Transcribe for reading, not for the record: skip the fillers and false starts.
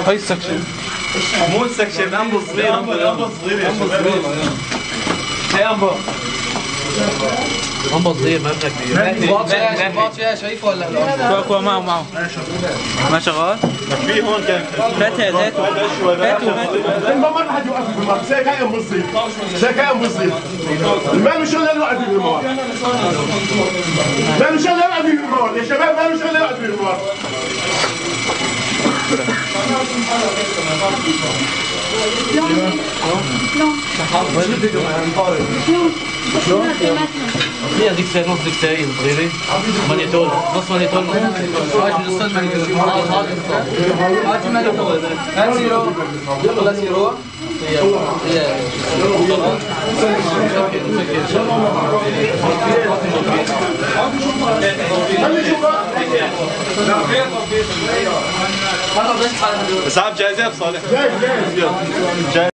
هاي السكشن مو السكشن امبو صغير امبو صغير يا شباب هي امبو صغير ما ابنك كبير باط فيها شايفه ولا لا؟ كوكو معه ما شغال؟ في هون كان فاتها ذاته ما مرة حد يوقف في المواد، شيء كائن بسيط، شيء كائن بسيط. ما له شغل يوقف في المواد. ما له شغل يوقف في المواد، يا شباب ما له شغل يوقف في المواد. هي هذيك ساعة نص ديك ساعة صغيرة مانيتول نص مانيتول هاي الاستاذ مانيتول هاي مانيتول هاي سيرو يلا سيرو هي بس عارف جايزات صالح.